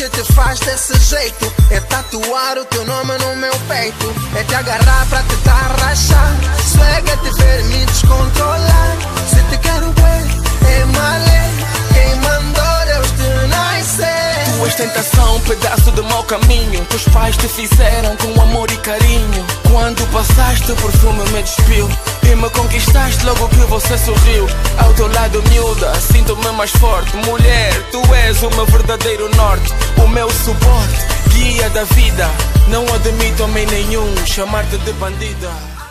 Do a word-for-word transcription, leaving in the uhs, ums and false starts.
que te faz desse jeito? É tatuar o teu nome no meu peito, é te agarrar pra te rachar. Swag é te ver me descontrolar. Se te quero bem, é malé. Quem mandou Deus te nascer. Tu és tentação, um pedaço do mau caminho. Teus pais te fizeram com amor e carinho. Quando passaste o perfume me despiu e me conquistaste logo que você sorriu. Ao teu lado miúda, sinto-me mais forte. Mulher, tu és o meu verdadeiro norte, o meu suporte, guia da vida. Não admito homem nenhum chamar-te de bandida.